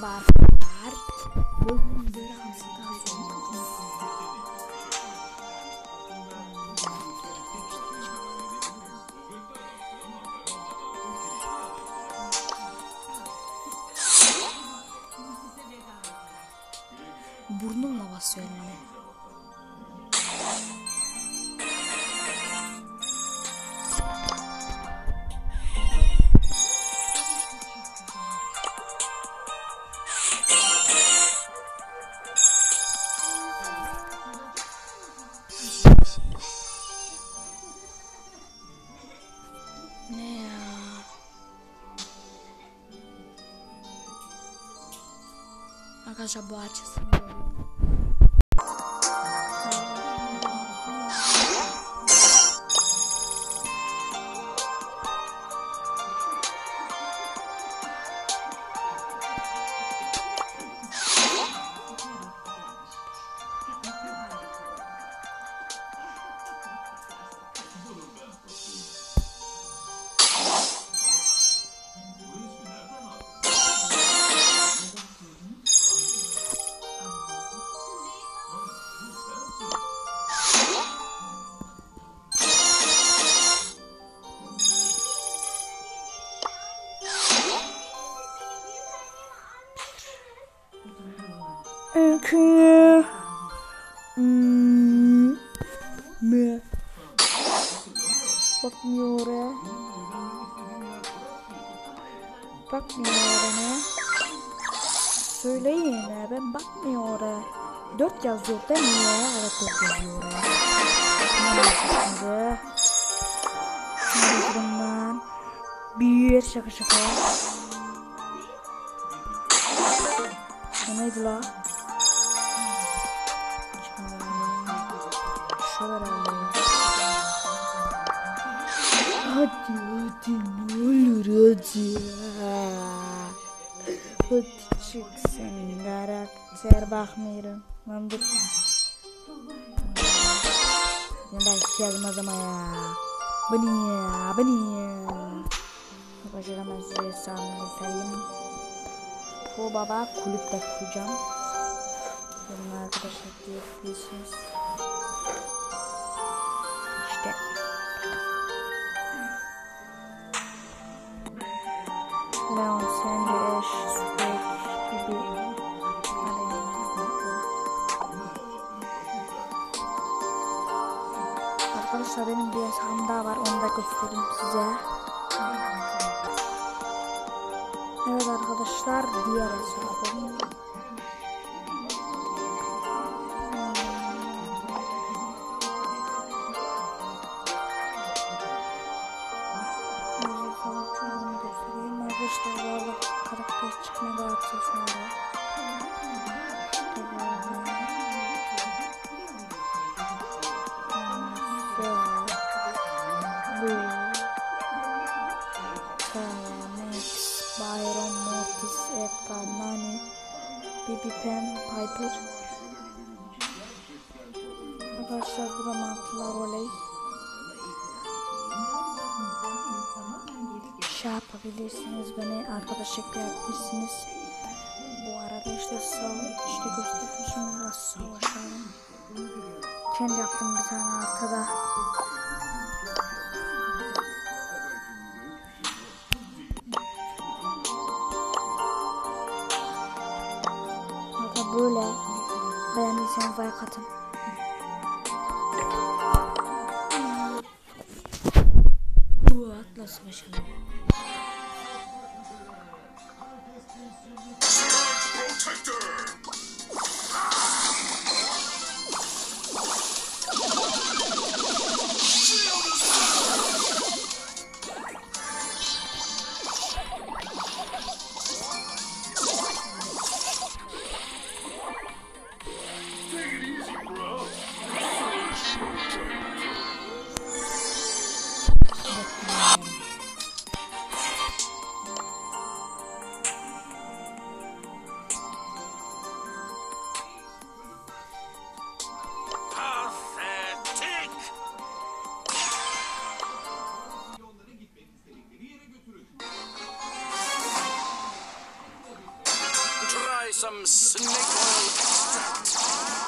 Merhaba arkadaşlar. Bugün biraz daha burnumla basıyorum ne? Ne ya? Arkadaşlar bu açısını görüyorum. Öykü mi? Bakmıyor oraya. Bakmıyor oraya. Söyleyin ben bakmıyor oraya. 4 yazıyor değil mi ya? Evet 4 yazıyor oraya. Şimdi bundan bir şaka. O neydi la? Şöyle hadi ne olur hadi. Hadi çıksın karakter bakmıyorum. Lan dur. Ben gelmez ama ya. Beni ya. Başaramaz size sanırım. Bu baba kulüpte kuracağım. Bunun arkadaşlar diyebilirsiniz. İşte. Leon Sandy, Ash, Spike gibi. Arkadaşlar benim bir hesabım daha var. Onu da göstereyim size. Evet arkadaşlar diğer hesabım. Arkadaşlar bu arada karakter çıkma da aksesuarı. Byron, Mortis, Edgar, Nani, Bibi Pen, Piper. Arkadaşlar bu da mantılar olay. Şey yapabilirsiniz, beni arkadaş ekleyebilirsiniz. Bu arada işte göstermişim nasıl savaşalım. Kendi yaptım bir tane arkada. Böyle beğendiyseniz like atın. Bu Atlas başkanı. some snake oil extract.